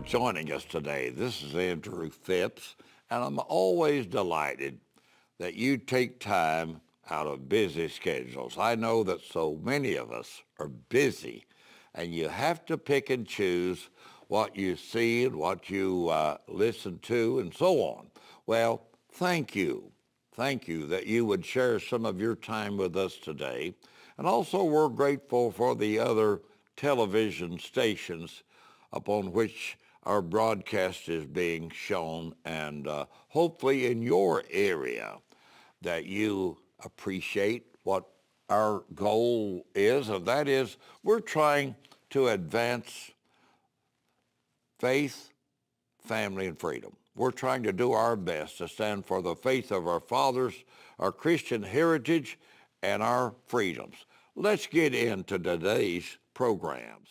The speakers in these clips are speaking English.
joining us today. This is Andrew Phipps, and I'm always delighted that you take time out of busy schedules. I know that so many of us are busy, and you have to pick and choose what you see and what you listen to and so on. Well, thank you. Thank you that you would share some of your time with us today. And also we're grateful for the other television stations upon which our broadcast is being shown, and hopefully in your area that you appreciate what our goal is, and that is we're trying to advance faith, family, and freedom. We're trying to do our best to stand for the faith of our fathers, our Christian heritage, and our freedoms. Let's get into today's programs.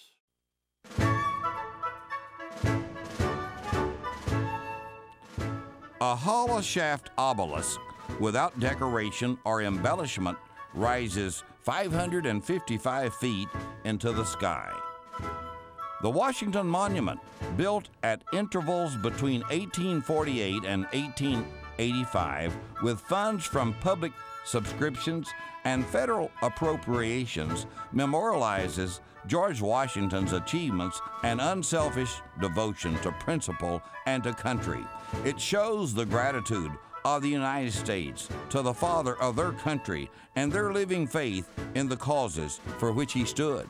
A hollow shaft obelisk without decoration or embellishment rises 555 feet into the sky. The Washington Monument, built at intervals between 1848 and 1885 with funds from public subscriptions and federal appropriations, memorializes George Washington's achievements and unselfish devotion to principle and to country. It shows the gratitude of the United States to the father of their country and their living faith in the causes for which he stood.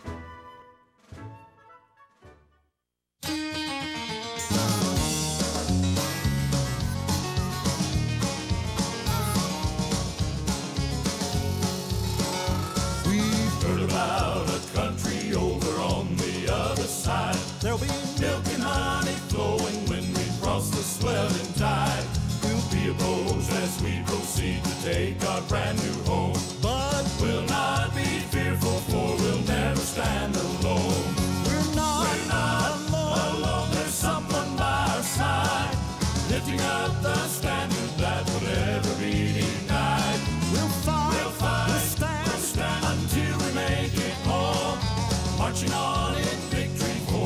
There'll be milk and honey flowing when we cross the swelling tide. We'll be opposed as we proceed to take our brand new home. But we'll not be fearful, for we'll never stand alone. We're not alone. There's someone by our side, lifting up the standard that will ever be denied. We'll fight, we'll stand until we make it home. Marching on in victory.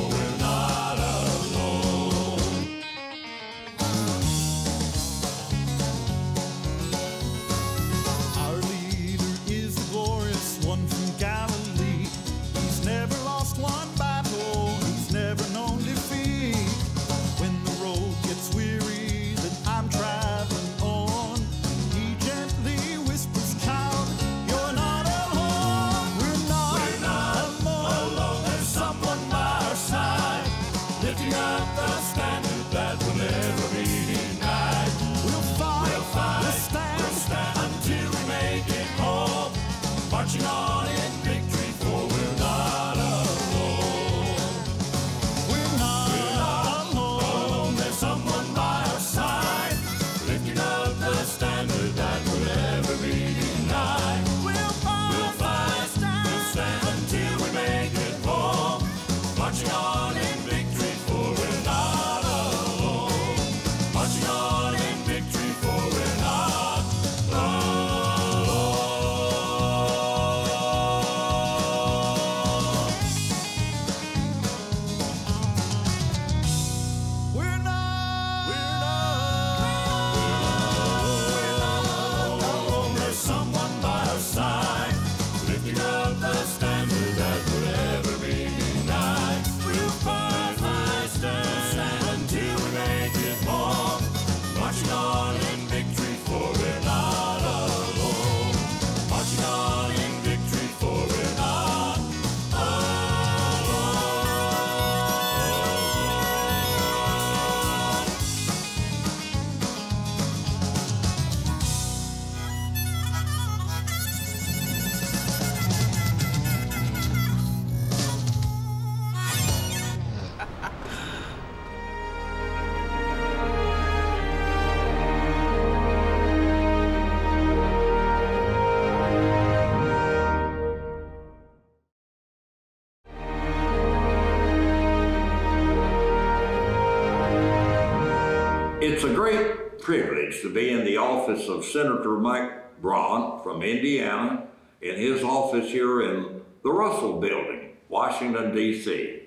It's a great privilege to be in the office of Senator Mike Braun from Indiana, in his office here in the Russell Building, Washington, D.C.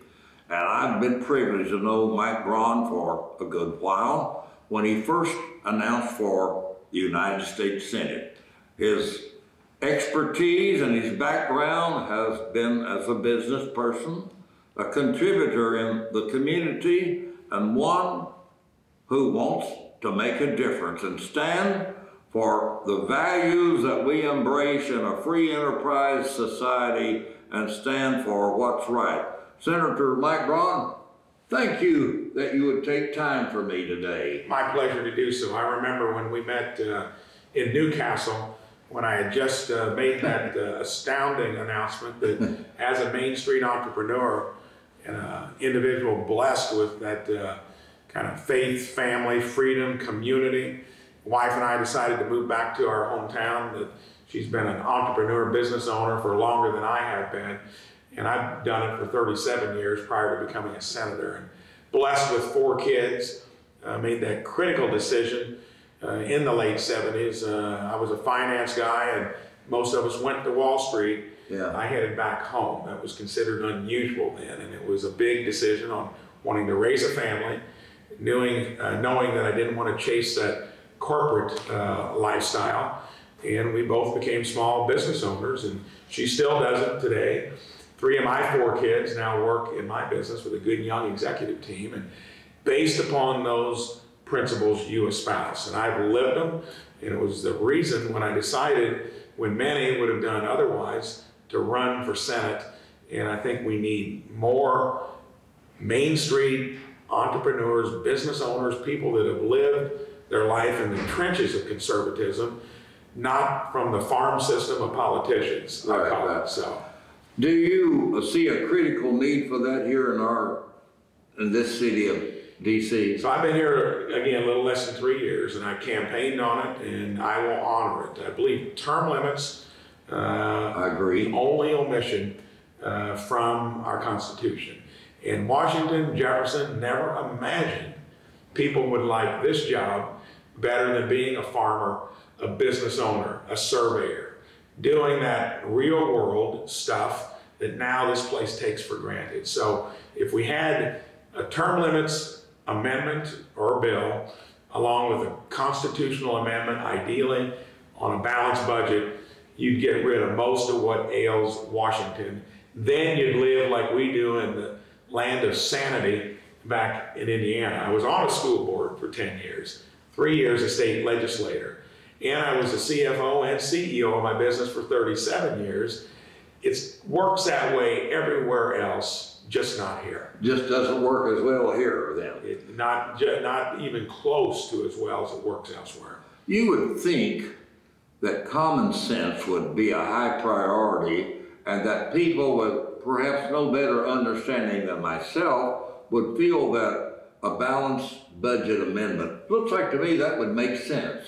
And I've been privileged to know Mike Braun for a good while. When he first announced for the United States Senate, his expertise and his background has been as a business person, a contributor in the community, and one who wants to make a difference and stand for the values that we embrace in a free enterprise society and stand for what's right. Senator Mike Braun, thank you that you would take time for me today. My pleasure to do so. I remember when we met in Newcastle, when I had just made that astounding announcement that as a Main Street entrepreneur and an individual blessed with that kind of faith, family, freedom, community, wife and I decided to move back to our hometown. That she's been an entrepreneur, business owner for longer than I have been, and I've done it for 37 years prior to becoming a senator. And blessed with 4 kids, made that critical decision in the late 70s. I was a finance guy, and most of us went to Wall Street. Yeah. I headed back home. That was considered unusual then, and it was a big decision on wanting to raise a family, knowing that I didn't want to chase that corporate lifestyle. And we both became small business owners, and she still does it today. 3 of my 4 kids now work in my business with a good young executive team, and based upon those principles you espouse. And I've lived them, and it was the reason when I decided, when many would have done otherwise, to run for Senate. And I think we need more Main Street entrepreneurs, business owners, people that have lived their life in the trenches of conservatism, not from the farm system of politicians. Right, I call it so. Do you see a critical need for that here in this city of D.C.? So I've been here, again, a little less than 3 years, and I campaigned on it, and I will honor it. I believe term limits I agree. the only omission from our Constitution. In Washington, Jefferson never imagined people would like this job better than being a farmer, a business owner, a surveyor, doing that real world stuff that now this place takes for granted. So if we had a term limits amendment or bill, along with a constitutional amendment, ideally on a balanced budget, you'd get rid of most of what ails Washington. Then you'd live like we do in the land of sanity back in Indiana. I was on a school board for 10 years, 3 years a state legislator, and I was the CFO and CEO of my business for 37 years. It works that way everywhere else, just not here. Just doesn't work as well here then. Not even close to as well as it works elsewhere. You would think that common sense would be a high priority, and that people with perhaps no better understanding than myself would feel that a balanced budget amendment, looks like to me that would make sense.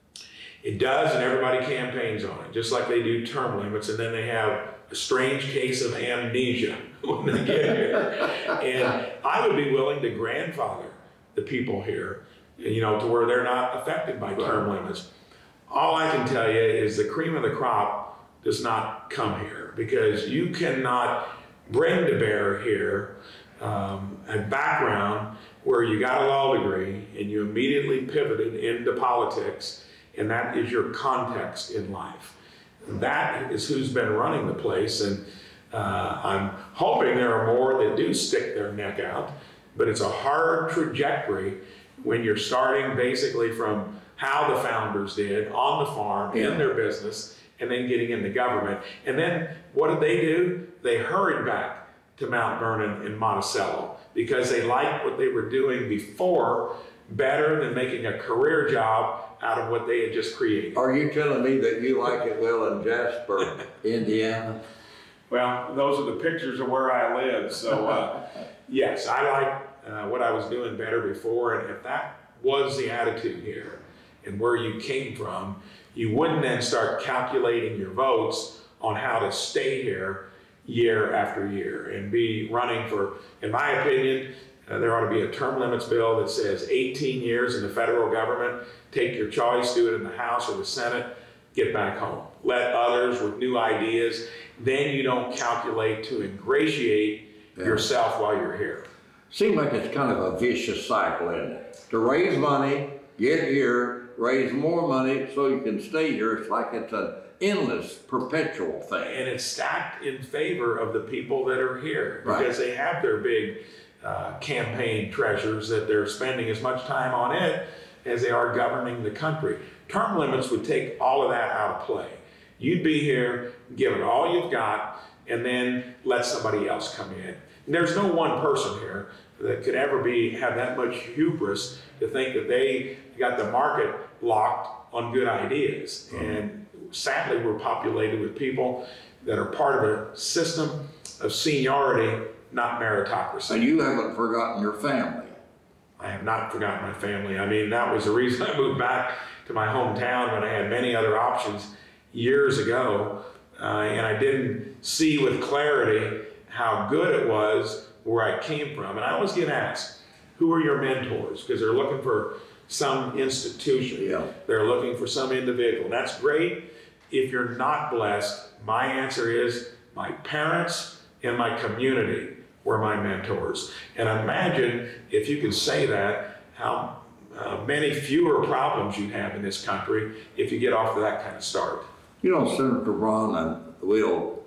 It does, and everybody campaigns on it, just like they do term limits, and then they have a strange case of amnesia when they get here. And I would be willing to grandfather the people here, you know, to where they're not affected by term limits. All I can tell you is the cream of the crop does not come here, because you cannot bring to bear here a background where you got a law degree and you immediately pivoted into politics, and that is your context in life. That is who's been running the place, and I'm hoping there are more that do stick their neck out, but it's a hard trajectory when you're starting basically from how the founders did on the farm, in their business, and then getting into government. And then what did they do? They hurried back to Mount Vernon and Monticello because they liked what they were doing before better than making a career job out of what they had just created. Are you telling me that you like it well in Jasper, Indiana? Well, those are the pictures of where I live. So yes, I like what I was doing better before. And if that was the attitude here and where you came from, you wouldn't then start calculating your votes on how to stay here year after year and be running for, in my opinion, there ought to be a term limits bill that says 18 years in the federal government, take your choice, do it in the House or the Senate, get back home. Let others with new ideas, then you don't calculate to ingratiate yourself while you're here. Seems like it's kind of a vicious cycle, isn't it? To raise money, get here, raise more money so you can stay here. It's like it's an endless, perpetual thing. And it's stacked in favor of the people that are here because Right. they have their big campaign treasures that they're spending as much time on it as they are governing the country. Term limits would take all of that out of play. You'd be here, give it all you've got, and then let somebody else come in. And there's no one person here that could ever have that much hubris to think that they got the market locked on good ideas. And sadly, we're populated with people that are part of a system of seniority, not meritocracy. And you haven't forgotten your family. I have not forgotten my family. I mean, that was the reason I moved back to my hometown when I had many other options years ago. And I didn't see with clarity how good it was where I came from. And I always get asked, who are your mentors? Because they're looking for some institution. Yeah. They're looking for some individual. That's great. If you're not blessed, my answer is my parents and my community were my mentors. And imagine if you could say that, how many fewer problems you'd have in this country if you get off to that kind of start. You know, Senator Braun, and we'll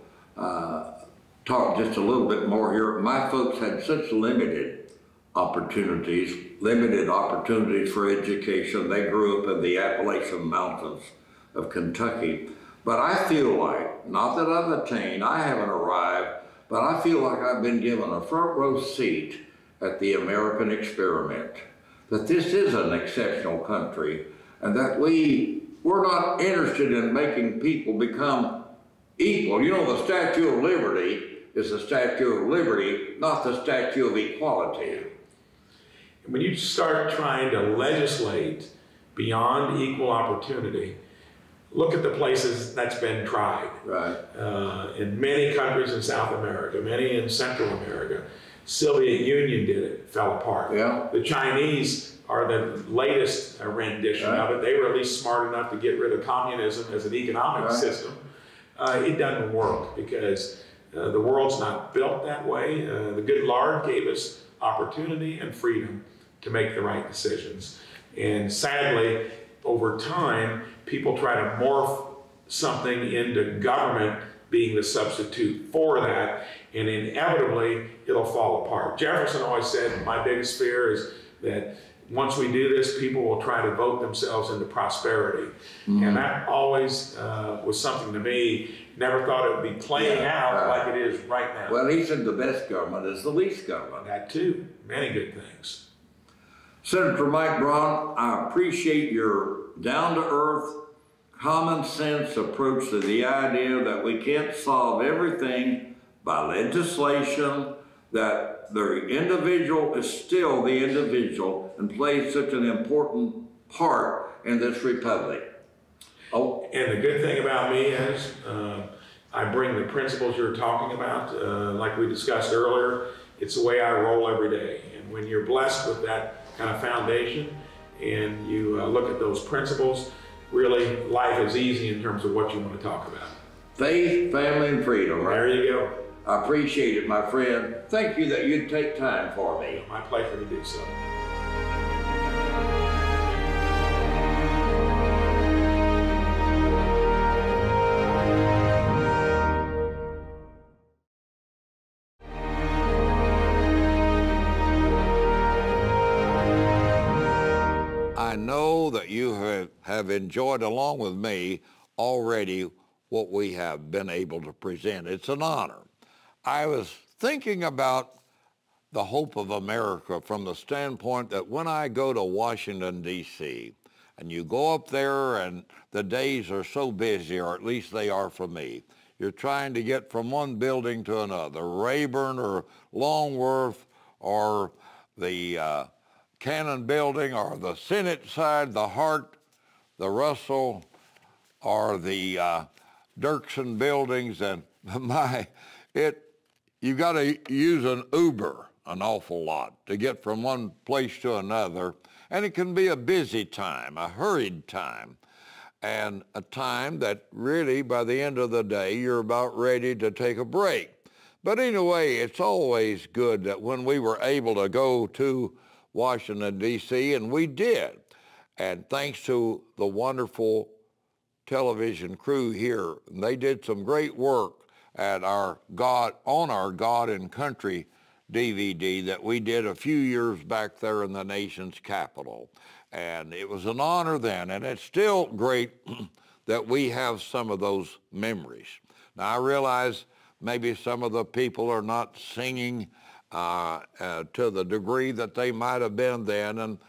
talk just a little bit more here. My folks had such limited opportunities for education. They grew up in the Appalachian Mountains of Kentucky. But I feel like, not that I've attained, I haven't arrived, but I feel like I've been given a front row seat at the American experiment, that this is an exceptional country, and that we're not interested in making people become equal. You know, the Statue of Liberty is the Statue of Liberty, not the Statue of Equality. When you start trying to legislate beyond equal opportunity, look at the places that's been tried. Right. In many countries in South America, many in Central America. Soviet Union did it, fell apart. Yeah. The Chinese are the latest rendition of it. They were at least smart enough to get rid of communism as an economic system. It doesn't work because the world's not built that way. The good Lord gave us opportunity and freedom to make the right decisions. And sadly, over time, people try to morph something into government being the substitute for that, and inevitably it'll fall apart. Jefferson always said, my biggest fear is that once we do this, people will try to vote themselves into prosperity. And that always was something to me, never thought it would be playing out like it is right now. Well, he said the best government is the least government. That too, many good things. Senator Mike Braun, I appreciate your down-to-earth, common sense approach to the idea that we can't solve everything by legislation, that the individual is still the individual and plays such an important part in this republic. Oh. And the good thing about me is I bring the principles you're talking about, like we discussed earlier. It's the way I roll every day. And when you're blessed with that kind of foundation and you look at those principles, really life is easy in terms of what you want to talk about. Faith, family, and freedom, right? There you go. I appreciate it, my friend. Thank you that you'd take time for me. My pleasure to do so. I know that you have enjoyed, along with me, already what we have been able to present. It's an honor. I was thinking about the hope of America from the standpoint that when I go to Washington, D.C., and you go up there and the days are so busy, or at least they are for me, you're trying to get from one building to another, Rayburn or Longworth or the Cannon Building or the Senate side, the Hart, the Russell, or the Dirksen buildings, and you got to use an Uber an awful lot to get from one place to another, and it can be a busy time, a hurried time, and a time that really by the end of the day you're about ready to take a break. But anyway, it's always good that when we were able to go to Washington, D.C., and we did, and thanks to the wonderful television crew here, they did some great work at our God and Country DVD that we did a few years back there in the nation's capital. And it was an honor then, and it's still great that we have some of those memories. Now, I realize maybe some of the people are not singing to the degree that they might have been then, and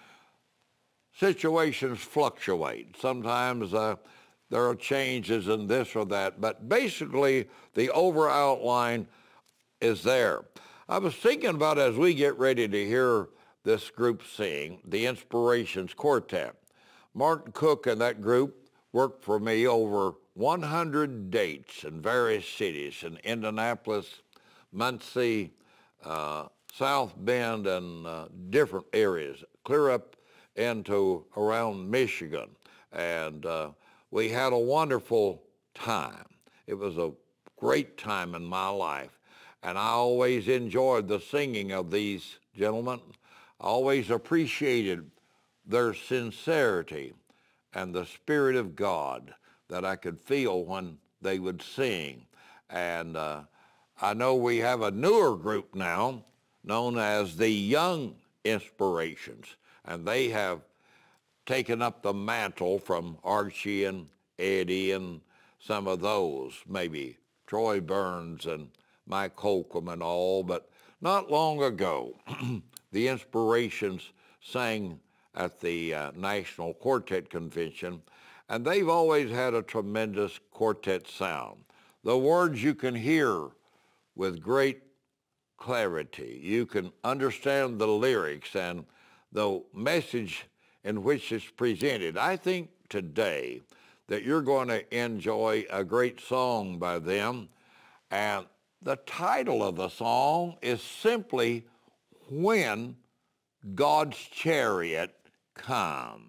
situations fluctuate. Sometimes there are changes in this or that, but basically the over outline is there. I was thinking about, as we get ready to hear this group sing, the Inspirations Quartet. Martin Cook and that group worked for me over 100 dates in various cities in Indianapolis, Muncie, South Bend, and different areas, clear up into around Michigan. And we had a wonderful time. It was a great time in my life. And I always enjoyed the singing of these gentlemen. I always appreciated their sincerity and the Spirit of God that I could feel when they would sing. And I know we have a newer group now known as the Young Inspirations, and they have taken up the mantle from Archie and Eddie and some of those, maybe Troy Burns and Mike Holcomb and all, but not long ago, the Inspirations sang at the National Quartet Convention, and they've always had a tremendous quartet sound. The words you can hear with great clarity. You can understand the lyrics and the message in which it's presented. I think today that you're going to enjoy a great song by them, and the title of the song is simply When God's Chariot Comes.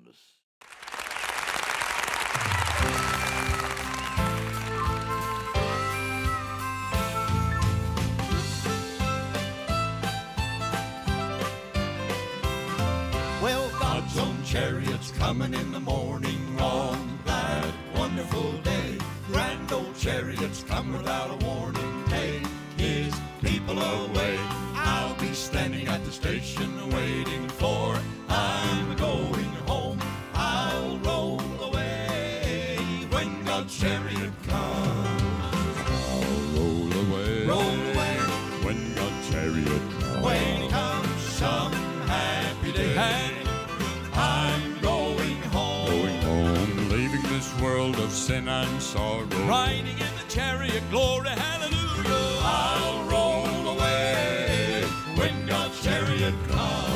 Well, God's own chariot's coming in the morning on that wonderful day. Grand old chariots come without a warning. Take his people away. I'll be standing at the station waiting for I'm going home. I'll roll away when God's chariot comes. I'll roll away when God's chariot comes. When he comes some happy day, I'm going home, leaving this world of sin and sorrow, riding in the chariot, glory, hallelujah. I'll roll away when God's chariot comes.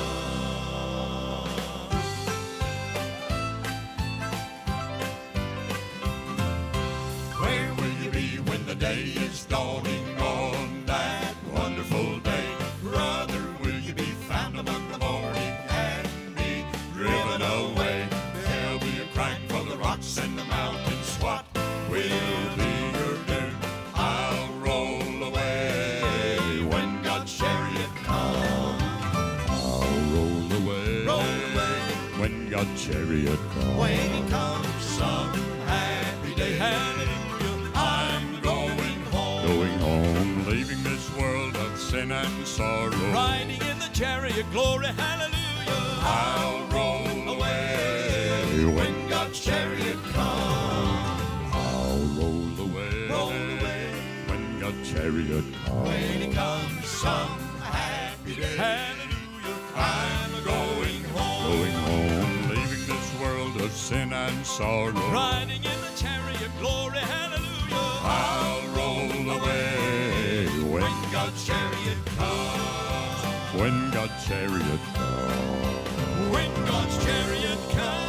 Where will you be when the day is dawning on that wonderful day? Brother, will you be found among the morning and be driven away? There'll be a crying for the rocks and the mountains. What will be your doom? I'll roll away when God's chariot comes. I'll roll away when God's chariot comes. When he comes some happy day, hallelujah, I'm going home, leaving this world of sin and sorrow, riding in the chariot, glory, hallelujah. I'll roll away when God's chariot comes. I'll roll away when God's chariot comes. When he comes some happy day, hallelujah, I'm going home, leaving this world of sin and sorrow, riding in the chariot, glory, hallelujah. I'll roll away when God's chariot comes. when God's chariot comes. When God's chariot comes.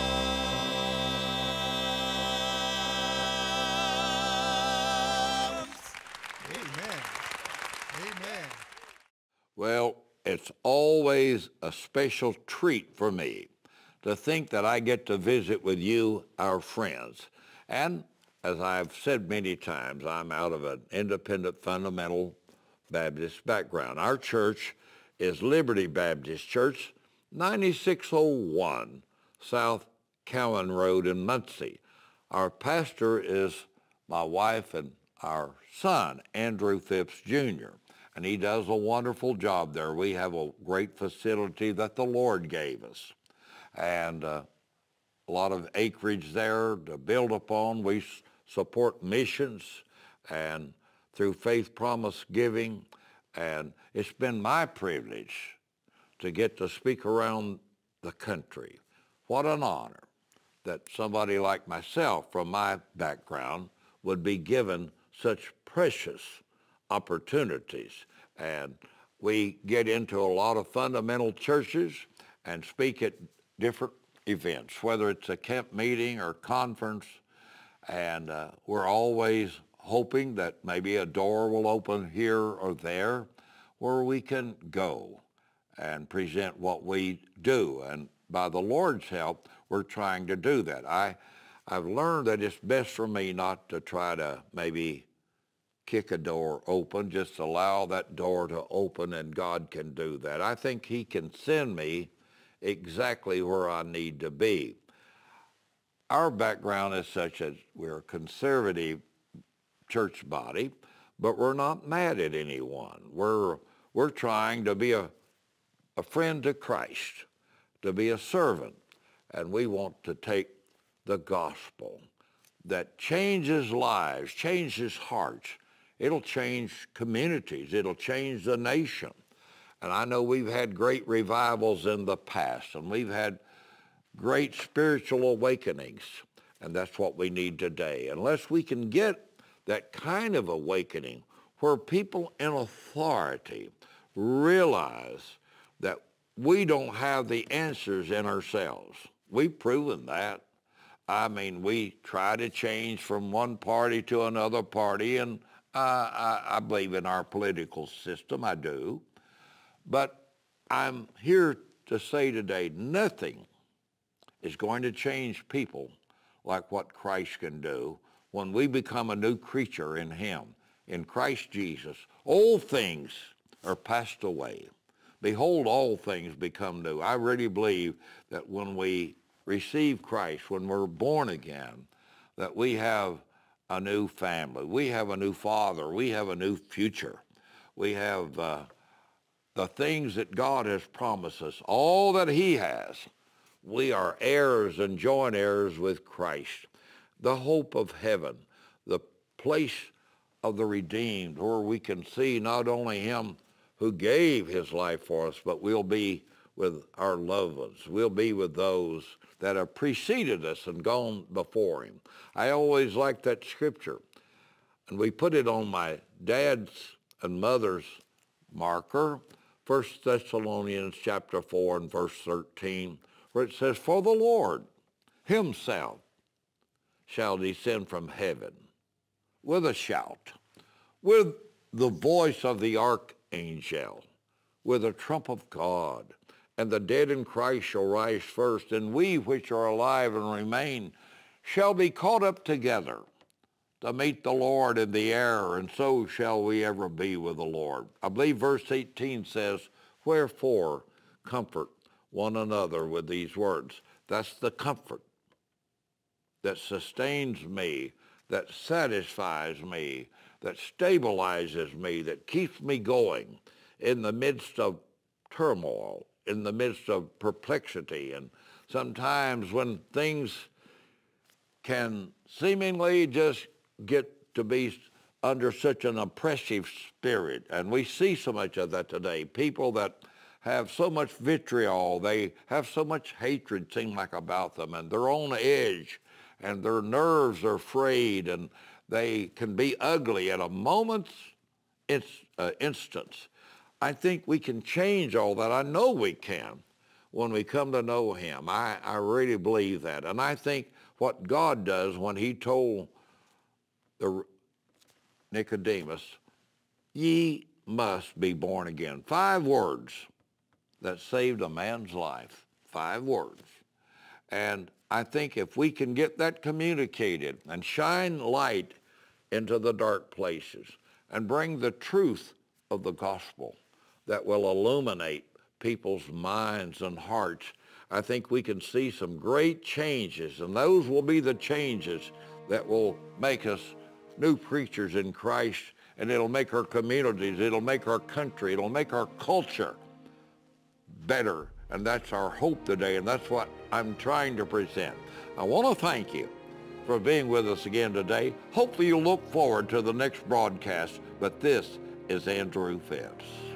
Amen. Amen. Well, it's always a special treat for me to think that I get to visit with you, our friends. And as I've said many times, I'm out of an independent fundamental Baptist background. Our church is Liberty Baptist Church, 9601 South Cowan Road in Muncie. Our pastor is my wife and our son, Andrew Phipps Jr., and he does a wonderful job there. We have a great facility that the Lord gave us, and a lot of acreage there to build upon. We support missions and through faith promise giving, and it's been my privilege to get to speak around the country. What an honor that somebody like myself from my background would be given such precious opportunities. And we get into a lot of fundamental churches and speak at different events, whether it's a camp meeting or conference, and we're always hoping that maybe a door will open here or there where we can go and present what we do. And by the Lord's help, we're trying to do that. I've learned that it's best for me not to try to maybe kick a door open, just allow that door to open, and God can do that. I think he can send me exactly where I need to be. Our background is such as we're a conservative church body, but we're not mad at anyone. We're trying to be a friend to Christ, to be a servant, and we want to take the gospel that changes lives, changes hearts. It'll change communities. It'll change the nation. And I know we've had great revivals in the past, and we've had great spiritual awakenings, and that's what we need today. Unless we can get that kind of awakening where people in authority realize that we don't have the answers in ourselves. We've proven that. I mean, we try to change from one party to another party, and I believe in our political system, I do. But I'm here to say today, nothing is going to change people like what Christ can do when we become a new creature in him. In Christ Jesus, old things are passed away. Behold, all things become new. I really believe that when we receive Christ, when we're born again, that we have a new family. We have a new father. We have a new future. We have the things that God has promised us, all that he has. We are heirs and joint heirs with Christ, the hope of heaven, the place of the redeemed, where we can see not only him who gave his life for us, but we'll be with our loved ones. We'll be with those that have preceded us and gone before him. I always like that scripture, and we put it on my dad's and mother's marker, 1 Thessalonians chapter 4 and verse 13, where it says, "For the Lord himself shall descend from heaven with a shout, with the voice of the archangel, with a trump of God, and the dead in Christ shall rise first, and we which are alive and remain shall be caught up together to meet the Lord in the air, and so shall we ever be with the Lord." I believe verse 18 says, "Wherefore comfort one another with these words." That's the comfort that sustains me, that satisfies me, that stabilizes me, that keeps me going in the midst of turmoil, in the midst of perplexity, and sometimes when things can seemingly just get to be under such an oppressive spirit. And we see so much of that today. People that have so much vitriol, they have so much hatred seem like about them, and they're on edge, and their nerves are frayed, and they can be ugly at a moment's instance. I think we can change all that. I know we can when we come to know him. I really believe that. And I think what God does when he told the Nicodemus, "Ye must be born again." 5 words that saved a man's life. 5 words. And I think if we can get that communicated and shine light into the dark places and bring the truth of the gospel that will illuminate people's minds and hearts, I think we can see some great changes, and those will be the changes that will make us new creatures in Christ, and it'll make our communities, it'll make our country, it'll make our culture better. And that's our hope today, and that's what I'm trying to present. I want to thank you for being with us again today. Hopefully you'll look forward to the next broadcast, but this is Andrew Phipps.